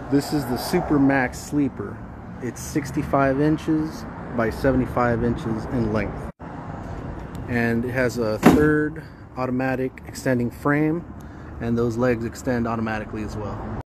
This is the Super Max Sleeper. It's 65 inches by 75 inches in length. And it has a third automatic extending frame, and those legs extend automatically as well.